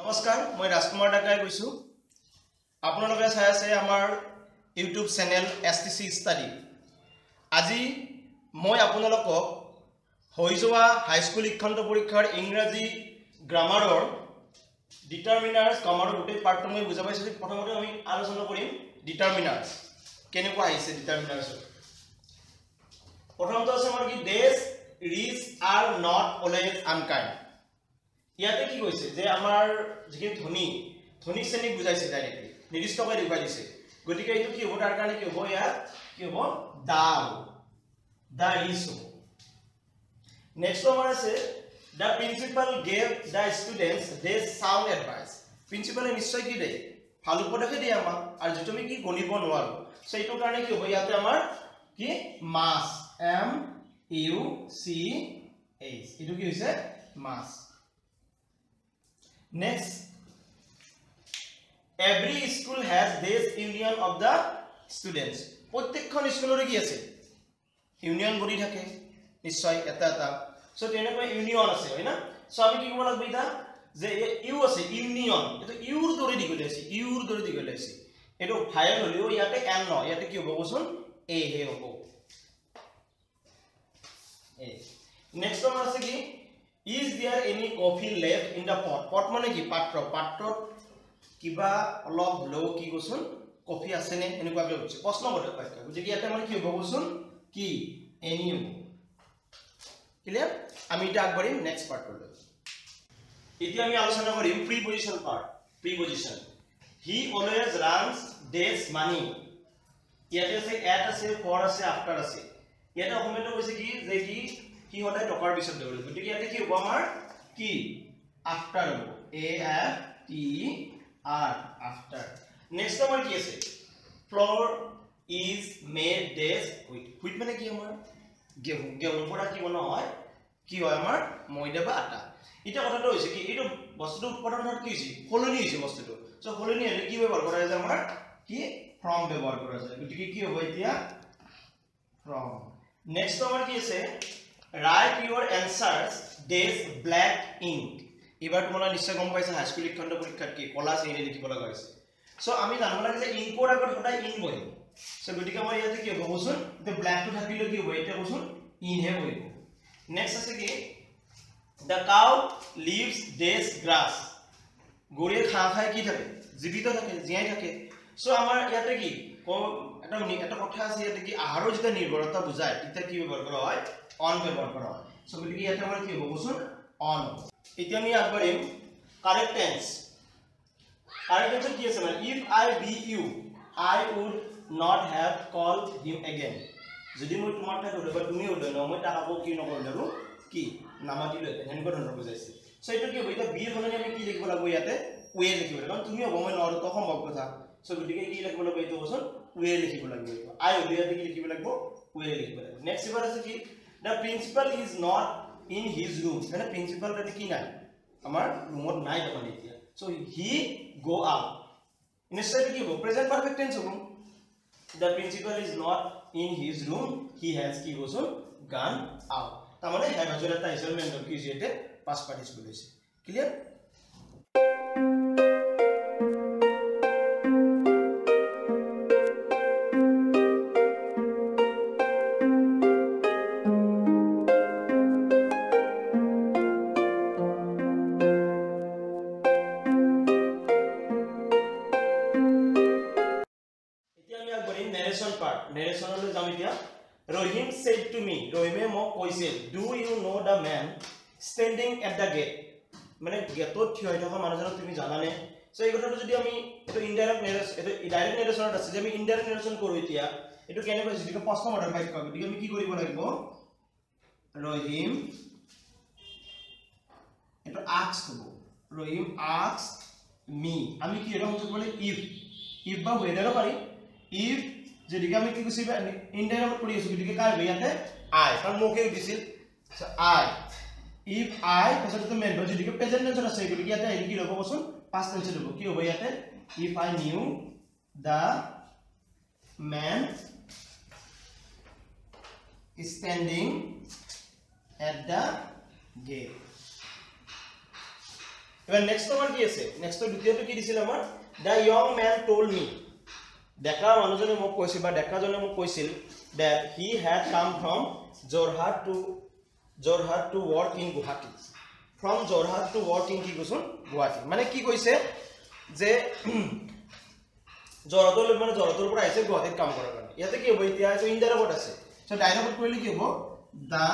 নমস্কাৰ মই ৰাজকুমাৰ ডাকাই কৈছো আপোনালোকে চাই আছে আমাৰ ইউটিউব চেনেল এছটিসি ষ্টাডি আজি মই আপোনালোকক হৈ যোৱা হাইস্কুল শিক্ষান্ত পৰীক্ষাৰ ইংৰাজী গ্ৰামাৰৰ ডিটাৰমিনাৰ্স গ্ৰামাৰৰ গোটেই পাৰ্টটো মই বুজাই পাইছো প্ৰথমতে আমি আলোচনা কৰিম ডিটাৰমিনাৰ্স কেনেকুৱা আহিছে ডিটাৰমিনাৰ্স প্ৰথমটো আছে আমাৰ কি দেশ rich are not always unkind ইয়াতে কি কৈছে যে আমাৰ যিখিনি ধনী শ্ৰেণীক বুজাইছে ডাইৰেক্টলি নিৰ্দিষ্টকৈ দেখুৱাই দিছে গতিকে এইটো কি হ'ব তাৰ কাৰণে কি হ'ব ইয়াত কি হ'ব দা ৰিচ নেক্সট আমাৰ আছে the principal gave the students this sound advice principal নিশ্চয় কি দেই ভাল উপদেশ দিয়ে আমাক আৰু যেটো আমি কি গণিব নোৱাৰো সো এইটো কাৰণে কি হ'ব ইয়াতে আমাৰ কি মাস m u c h এইটো কি হৈছে মাস Next, every school has this union of the students. প্রত্যেকখন স্কুলৰে কি আছে ইউনিয়ন বডি থাকে নিশ্চয় এটা সো তেনেকৈ ইউনিয়ন আছে হয় না সো আমি কি কৰিব লাগিব এটা যে ইউ আছে ইউনিয়ন এটা ইউৰ দৰে দি গলে আছে এটো ফাইল হলিও ইয়াতে এন ন ইয়াতে কি হ'ব কোন এ হে হ'ব এ নেক্সট ওয়ান আছে কি Is there any coffee left in the pot? Pot মানে কি পাত্ৰ পাত্ৰত কিবা অলপ লো কি কোন কফি আছে নে এনেকুৱাকৈ হৈছে প্ৰশ্নবোধক বাক্য গতিকে ইয়াতে মানে কি হ'ব কোন কি এনি হ'ব ক্লিয়াৰ আমি এটা আগবাঢ়িম নেক্সট পাৰ্টলৈ এতিয়া আমি আলোচনা কৰিম preposition part preposition he always runs days money ইয়াতে আছে এট আছে ফৰ আছে আফটাৰ আছে ইয়াতে অসমীয়াটো কৈছে কি যে কি হদায় টকাৰ পিছত দেউল গতিকে ইয়াতে কি হ'ব আমাৰ কি আফটাৰ হ'ব a f t r after next আমাৰ কি আছে floor is made days wheat মানে কি আমাৰ গেহু পৰা কি বনা হয় কি হয় আমাৰ ময়দা বা আটা এটা কথাটো হৈছে কি এইটো বস্তুটো উৎপাদনত কি হৈছে হলনি হৈছে বস্তুটো সো হলনি হলে কি ব্যৱহাৰ কৰা যায় আমাৰ কি ফ্ৰম ব্যৱহাৰ কৰা যায় গতিকে কি হ'ব এতিয়া ফ্ৰম নেক্সট আমাৰ কি আছে Write your answers this black ink. এবাৰ তোমরা নিশ্চয় গম পাইছা হাই স্কুল শিক্ষান্ত পৰীক্ষাত কি কলা শ্ৰেণী লিখিব লগা হৈছে সো আমি জানিব লাগে যে ইংকৰ আগত সদায় ইন বহিব সো গতিকে আমাৰ ইয়াতে কি হ'ব কোন তে ব্ল্যাক টু থাকিলে কি হ'ব এটা কোন ইন হে বহিব নেক্সট আছে কি the cow leaves this grass গৰুৱে ঘাঁহ খাই কি থাকে জীৱিত থাকে জীয়াই থাকে সো আমাৰ ইয়াতে কি এটা কথা আছে ইয়াতে কি আহাৰৰ যেটা নিৰ্ভৰতা বুজায় তেতিয়া কি ব্যৱহাৰ কৰা হয় অন ব্যৱহাৰ কৰা হয় সো গতিকে ইয়াতে আমাৰ কি হ'ব কোন অন এতিয়া আমি আগবাঢ়িম কারেক্ট টেন্স কি আছে মানে if I be you I would not have called him again যদি মই তোমাৰ ঠাইত হলে বা তুমি হলে ন মই তাক আকৌ কি নকৰিলো আৰু কি নামাতিলো এনেকুৱা ধৰণৰ বুজাইছে সো এটা কি হ'ব এটা বি হলে আমি কি লিখিব লাগিব ইয়াতে ওয়ে লিখিব লাগিব কাৰণ তুমি হ'ব মই নৰো তো সম্ভৱ কথা সো গতিকে কি লিখিব লাগিব এইটো কোন ওয়ে লিখিব লাগিব আই ওলিয়াতে কি লিখিব লাগিব ওয়ে লিখিব লাগিব নেক্সট এবাৰ আছে কি The principal is not in his room. মানে প্রিন্সিপাল তে কি নাই আমাৰ রুমত নাই তখন এতিয়া সো he go out নিশ্চয় কি হ'ব প্ৰেজেন্ট পারফেক্ট টেন্স হ'ব The principal is not in his room he has কি হৈছে gone out তাৰ মানে have আছে এটা ইনস্টলমেন্ট কি যেতে পাস পার্টিসিপল হৈছে clear Narration jam etia Rohim said to me Rohime mo koisel do you know the man standing at the gate মানে গেটত থিয় হৈ থকা মানুহজনক তুমি জানা নে সো এই কথাটো যদি আমি এটো ইনডাইৰেক্ট নেৰেশন এটো ডাইৰেক্ট নেৰেশনত আছে যে আমি ইনডাইৰেক্ট নেৰেশন কৰো এতিয়া এটো কেনেকৈ যদি প্ৰশ্ন মডেল ফাইট কৰিব গতিকে আমি কি কৰিব লাগিব ৰহিম এটো asked হ'ব ৰহিম asked me আমি কি এটা মতলব বলে if বা whether পাৰি if যেদিকে আমি কি কৈছিবা ইনডাইৰেক্ট কৰি আছো গতিকে কাই ইয়াতে আই কাৰণ মোকে দিছিল সো আই if I পাছতে মেন যেদিকে প্ৰেজেন্ট টেন্স আছে গতিকে ইয়াতে হেৰি কি হ'ব কোন পাস্ট টেন্স হ'ব কি হ'ব ইয়াতে if I knew the man standing at the gate এবাৰ নেক্সট আমাৰ কি আছে নেক্সট দ্বিতীয়টো কি দিছিল আমাৰ the young man told me ডেকা মানুহজনে মোক কৈছিল বা ডেকাজনে মোক কৈছিল that he had come from Jorhat to work in Guwahati from Jorhat to work in কি কৈছোন Guwahati মানে কি কৈছে যে জৰহাটৰ মানে জৰহাটৰ পৰা আহিছে গুৱাহাটীত কাম কৰাৰ কাৰণে ইয়াতে কি হ'ব এতিয়া তো ইনডাইৰেক্ট আছে সো ডাইৰেক্ট কৰিলে কি হ'ব the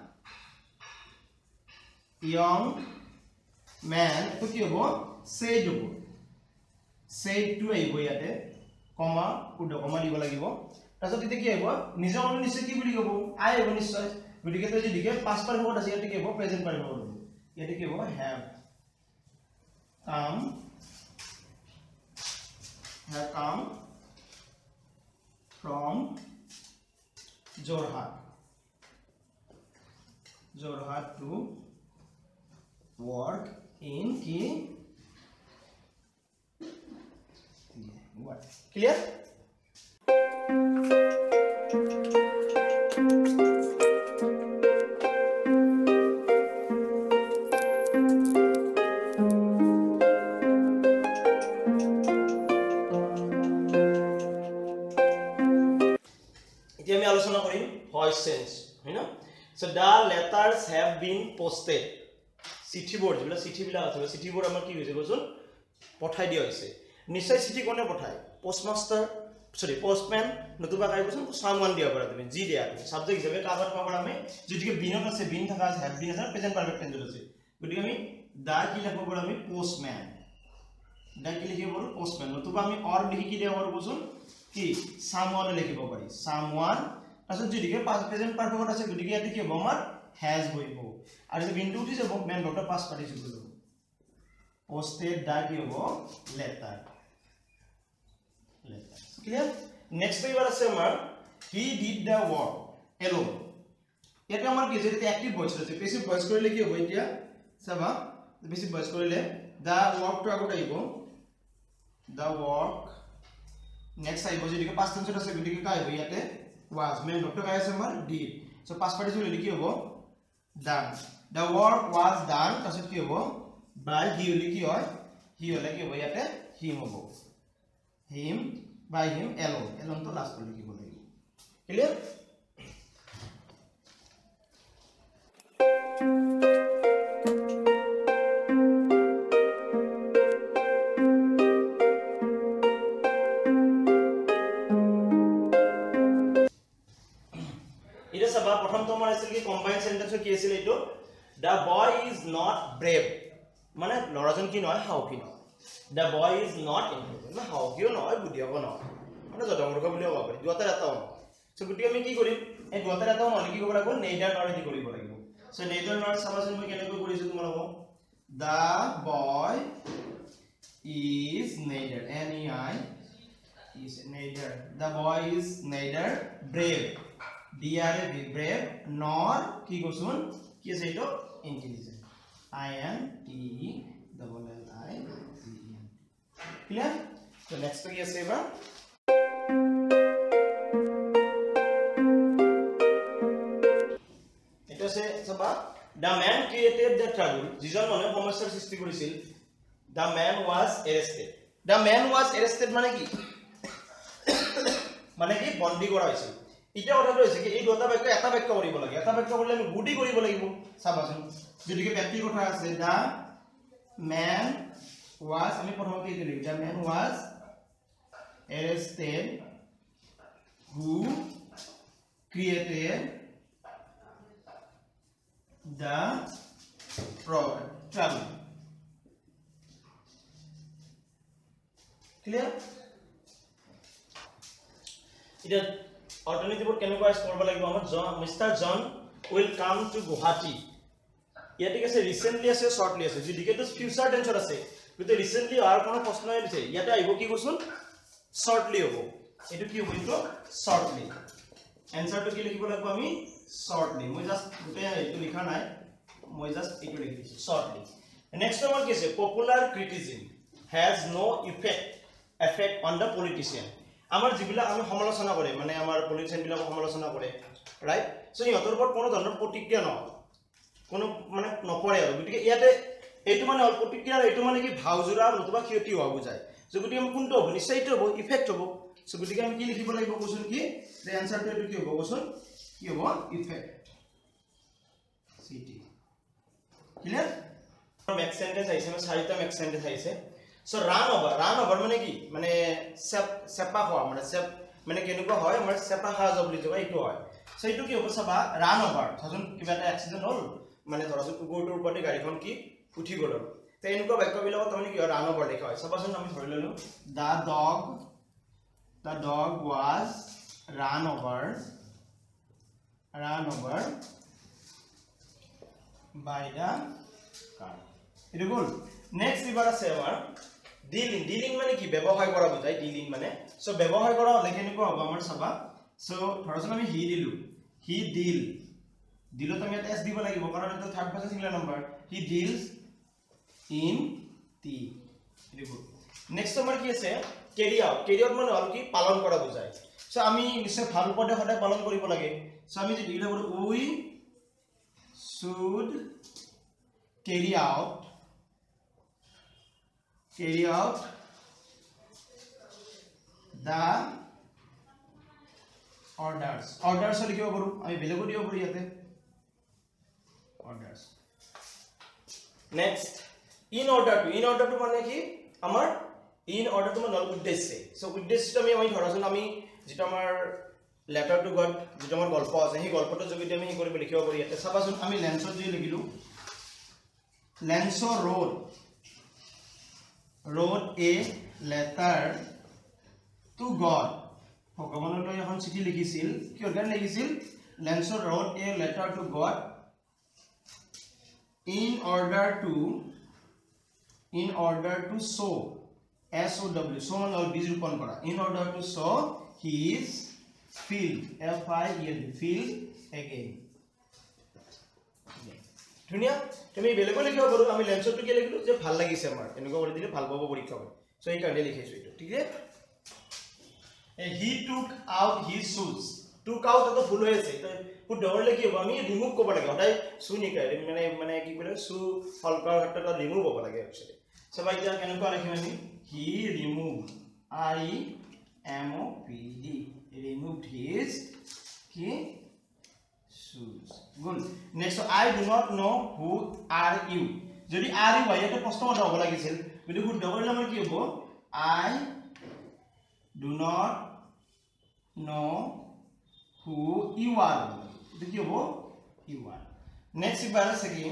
young man তো কি হ'ব said হ'ব said to আহিব ইয়াতে কমা উড কমা দিব লাগিব তাৰছত এতিয়া কি আহিব নিজৰ মন নিশ্চয় কি বুলি ক'ব আই হ'ব নিশ্চয় গতিকে তো যদি পাঁচ পাৰ হ'ব আছে ইয়াতে কি হ'ব প্ৰেজেন্ট পাৰ হ'ব ইয়াতে কি হ'ব have come from Jorhat to work in ki what clear আলোচনা কৰিম voice sense হয়না so the letters have been posted চিঠিবোৰ যেলা চিঠিবিলা আছে চিঠিবোৰ আমাৰ কি হৈছে কৈছোন পঠাই দিয়া হৈছে নিশ্চয় চিঠি কোনে পঠায় পোষ্টম্যান নতুবা কাই কৈছোন সামওয়ান দিয়া পাৰা তুমি জি দিয়া সাবজেক্ট হিচাপে কাবাৰ পাবৰ আমি যেটিকে বিনত আছে বিন থাকা আছে হ্যাভ বিন আছে প্ৰেজেন্ট পারফেক্ট টেন্সত আছে গতিকে আমি দা কি লিখব পাৰো আমি পোষ্টম্যান দা কি লিখিব পাৰো পোষ্টম্যান নতুবা আমি অর লিখি কি দিয়া পাৰো কৈছোন কি সামওয়ান লিখিব পাৰি সামওয়ান আসলে যেদিকে পাস প্রেজেন্ট পারফেক্ট আছে গতিকে ইয়াতে কি হ'ব আমাৰ হ্যাজ হইব আৰু যে বিন্দু উঠি যাব মেন ডক্টৰ পাস পাৰ্টিসিপল হ'ব পোস্টেড দা কি হ'ব লেটাৰ ক্লিয়াৰ নেক্সট এবাৰ আছে আমাৰ he did the work alone এটা আমাৰ কি যেতে অ্যাক্টিভ ভয়েস আছে পেসিভ ভয়েস কৰিলে কি হ'ব এতিয়া চাবা পেসিভ ভয়েস কৰিলে দা ওয়ার্ক টু আগত আহিব দা ওয়ার্ক নেক্সট আহিব যেদিকে পাস্ট টেন্সত আছে গতিকে কি আহিব ইয়াতে was main doctor guy is amar did so past participle likhi hobo done the work was done tasot ki hobo by he likhi hoy he hole ki hobo yate him hobo him by him alone to last likhi hobo clear প্ৰথম তোমাৰ আছিল কি combined sentence কি আছিল এটো the boy is not brave মানে লৰাজন কি নহয় হাউকি নহয় the boy is not intelligent না হাউকিও নহয় বুদ্ধিও নহয় মানে জডমূৰ্খ বুলিও ক'ব পাৰি দুটা এটাও সো গতিকে আমি কি কৰিম এই দুটা এটাও মানে কি কৰিব লাগিব নেইডাৰ নট দি কৰিব লাগিব সো নেইডাৰ নট চাবাচোন মই কেনেকৈ কৰিছো তোমালোকক the boy is neither n e i is neither the boy is neither brave DRA be brave nor ki gosun ki ase eto intelligent I N T E double L I G E N clear so next to ki ase ba eto se saba the man created the trouble jijon mane samasya srishti korisil the man was arrested mane ki bondi kora hoisil এটা কথাটো হৈছে কি এই দুটা বাক্য এটা বাক্য কৰিব লাগে এটা বাক্য কৰিলে আমি গুডি কৰিব লাগিব চাবাচোন যদিকে ব্যক্তি কথা আছে দা ম্যান ওয়াজ আমি প্ৰথমতে এইটো লিখি the man was arrested who created the trouble clear এটা alternative কেনেকৈ কৰিব লাগিব আমাৰ Mr John will come to Guwahati ইয়াতে আছে ৰিসেন্টলি আছে শর্টলি আছে যেদিকে তো ফিউচার টেন্সত আছে কিন্তু ৰিসেন্টলি আর কোনো প্ৰশ্ন আহিছে ইয়াতে আহিব কি কৈছোন শর্টলি হ'ব এটো কি হ'ব ইটো শর্টলি এনসারটো কি লিখিব লাগিব আমি শর্টলি মই জাস্ট গুটে এটো লিখা নাই মই জাস্ট এটো লিখি দিছো শর্টলি নেক্সট আমাৰ কি আছে popular criticism has no effect on the politician আমাৰ জিবিলা আমি সমালোচনা কৰে মানে আমাৰ পলিটিশিয়ান বিলাক সমালোচনা কৰে রাইট সো ইহতৰ ওপৰত কোনো ধৰণৰ প্ৰতিক্ৰিয়া নহয় কোনো মানে নপৰে আৰু গতিকে ইয়াতে এইটো মানে অল প্ৰতিক্ৰিয়া এইটো মানে কি ভাওজোৰা নতুবা ক্ষতি হোৱা বুজায় সো গতিকে আমি কোনটো হ'ব নিশ্চয় এইটো হ'ব ইফেক্ট হ'ব সো গতিকে আমি কি লিখিব লাগিব কোৱেশ্চন কি the answer to এইটো কি হ'ব কোৱেশ্চন কি হ'ব effect city clear make sentence আইছে মানে চাৰিটা মেক সেন্টেন্স আইছে সো রান ওভার মানে কি মানে সেপা খোৱা মানে সেপ মানে কেনেকুৱা হয় আমাৰ সেপা খা যাব বুলি কয় এইটো হয় সো এইটো কি হ'ব চাবা রান ওভাৰ ধৰচোন কিবা এটা এক্সিডেন্ট হ'ল মানে ধৰচোন কুকুৰটোৰ ওপৰতে গাড়ীখন কি উঠি গ'ল তে এনেকুৱা বাক্যবিলাকত মানে কি রান ওভাৰ লিখা হয় চাবাচোন আমি ধৰি ললো the dog was run over by the car it is good next এবাৰ আছে আমাৰ ডিলিং মানে কি ব্যৱহাৰ কৰা বুজায় ডিলিং মানে সো ব্যৱহাৰ কৰা হলে কেনেকুৱা হ'ব আমাৰ চাবা সো ধৰচোন আমি হি দিলু হি দিলত আমি এটা এস দিব লাগিব কাৰণ এটা third person singular number he deals in the it is good next আমাৰ কি আছে carry out মানে হল কি পালন কৰা বুজায় সো আমি নিশ্চয় ভাল পদে সদায় পালন কৰিব লাগে সো আমি যদি ইলা কৰো we should carry out the orders লিখিব পাৰো আমি বেলেগো দিব পাৰো ইয়াতে orders next in order to মানে কি আমাৰ in order to মানে উদ্দেশ্য সো উদ্দেশ্যটো আমি ধৰাচোন আমি যেটা আমাৰ letter to god যেটা আমাৰ গল্প আছে সেই গল্পটোৰ যোগেদি আমি কি কৰিব লিখিব পাৰি ইয়াতে চাবাচোন আমি লেন্সৰ যি লিখিলো লেন্সো wrote a letter to god ভগৱানলৈ এখন চিঠি লিখিছিল কিহৰ কাৰণে লিখিছিল লেন্সো wrote a letter to god in order to show SOW so man or biji rupon kora in order to show his feel feel again ধুনিয়া তুমি বেলেগো লিখিব পাৰো আমি লেন্সটো কি লিখিলো যে ভাল লাগিছে আমাৰ এনেকুৱা কৰি দিলে ভাল পাব পৰীক্ষা হয় সো এই কাৰণে লিখিছো এটো ঠিক আছে he took out his shoes took out তো ভুল হৈ আছে তো পুট ডবল কি হ'ব আমি ৰিমুভ কৰিব লাগে সদায় শু নিকাই মানে কি কলে শু ফলকৰ ক্ষেত্ৰত ৰিমুভ হ'ব লাগে একচুয়ালি সবাই এতিয়া কেনেকুৱা লিখিম আমি he removed removed his shoes good next I do not know who are you যদি are you হয় এটা প্ৰশ্ন হ'ব লাগিছিল কিন্তু পুট ডবল আমাৰ কি হ'ব I do not know who you are এটা কি হ'ব you are next এবাৰ আছে কি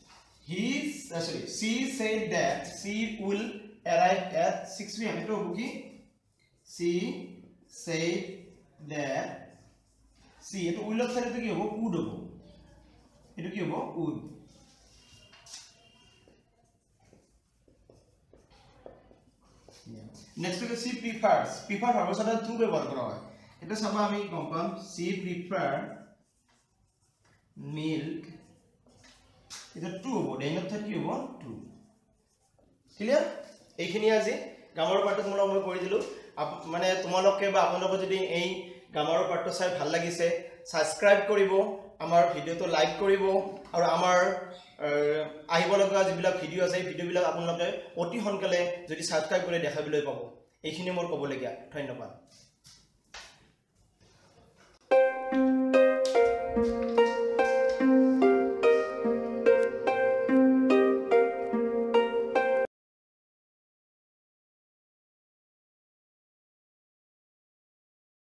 she said that she will arrive at 6 p.m. এটো হ'ব কি she said that she এটো will অফ থাকে কি হ'ব would হ'ব এটো কি হ'ব would next is she prefers ভাবৰ সাথে to ব্যৱহাৰ কৰা হয় এটা চাবা আমি গম পাম she prefer milk এটা টু হ'ব দেইনত থাকি হ'ব টু ক্লিয়াৰ এইখিনি আজি গ্ৰামাৰ পাৰ্টটো মই কৰি দিলো মানে তোমালোকে বা আপোনালোকে যদি এই গ্ৰামাৰ পাৰ্টটো চাই ভাল লাগিছে সাবস্ক্ৰাইব কৰিব আমাৰ ভিডিওটো লাইক কৰিব আৰু আমাৰ আহিব লগা যিবিলাক ভিডিও আছে এই ভিডিওবিলাক আপোনালোকে অতি সোনকালে যদি সাবস্ক্ৰাইব কৰি দেখাবলৈ পাব এইখিনি মোৰ ক'বলগীয়া ধন্যবাদ